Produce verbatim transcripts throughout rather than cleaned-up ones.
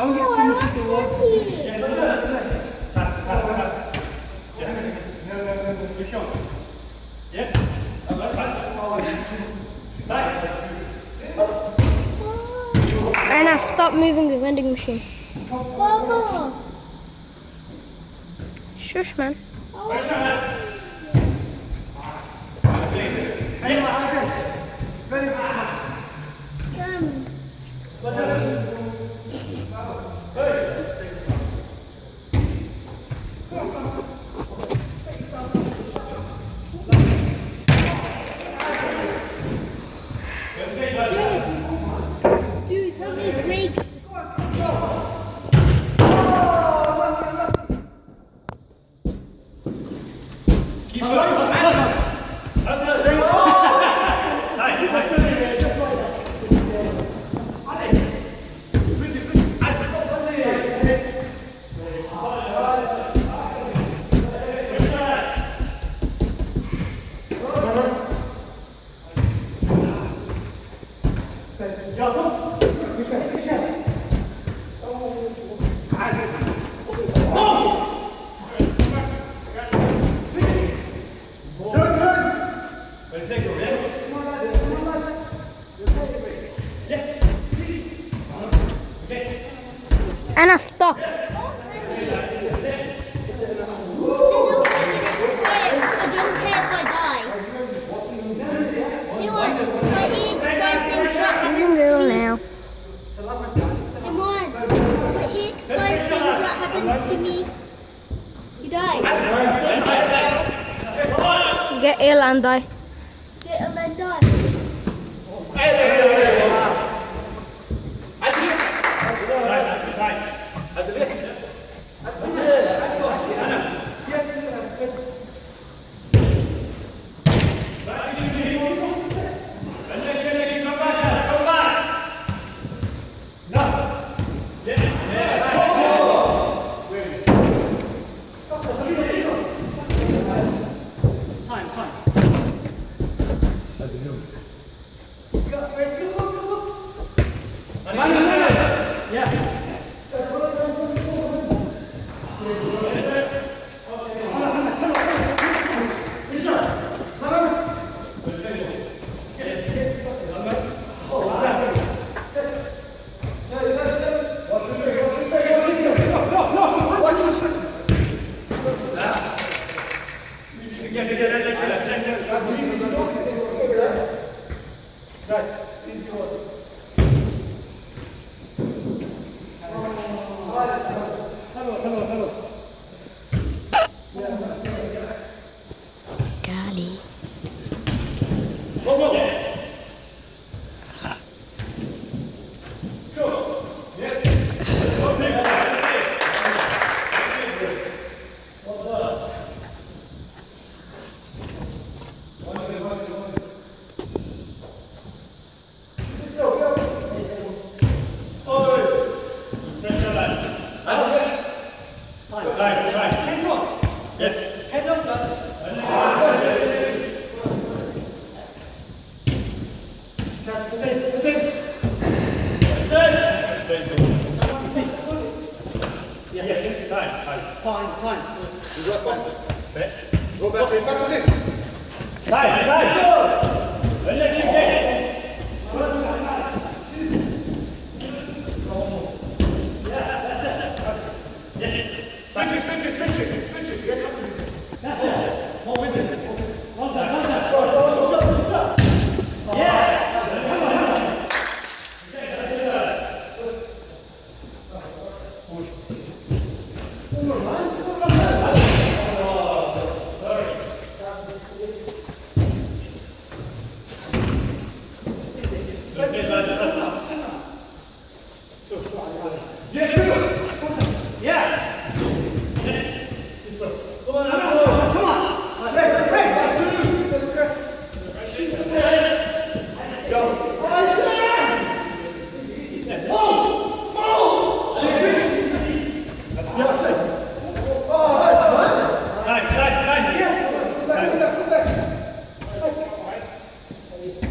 Don't get too much of the wall. Yeah, no, no, no. Yeah. No, no, no, no. You're showing. Yeah. And I stopped moving the vending machine. Oh. Shush, man. Dude, help me break this. Keep going. And I stopped. I don't care if I die. You know what? If I eat expired things, what happens to me? Now. Imaz, if I eat expired things, what happens to me? You die. You get ill and die. Get ill and die. Golly.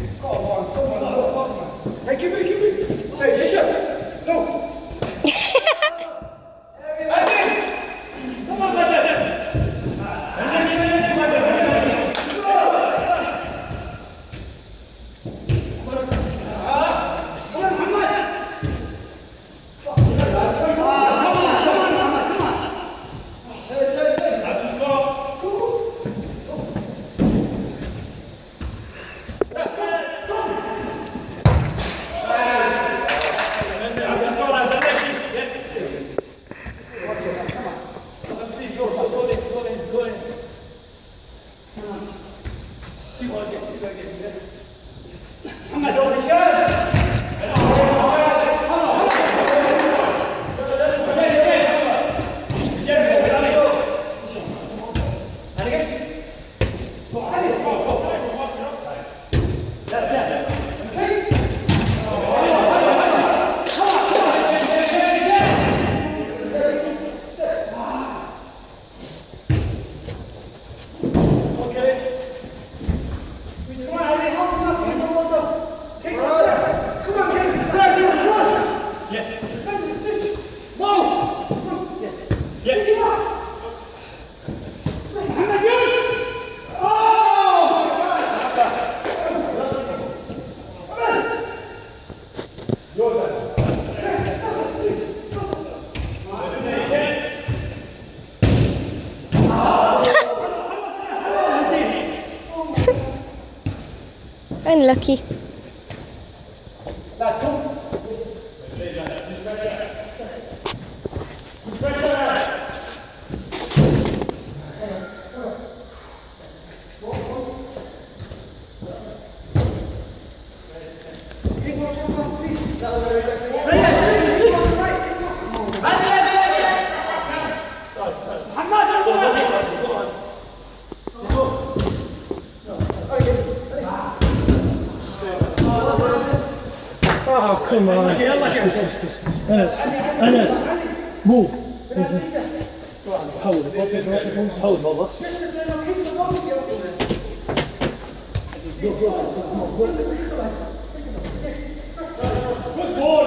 Hey, keep it, keep it. Hey, hey, go. Unlucky. Oh, come on. Anas, Anas, move. Hold it. What's it? What's it? Hold it, Molla. Good boy.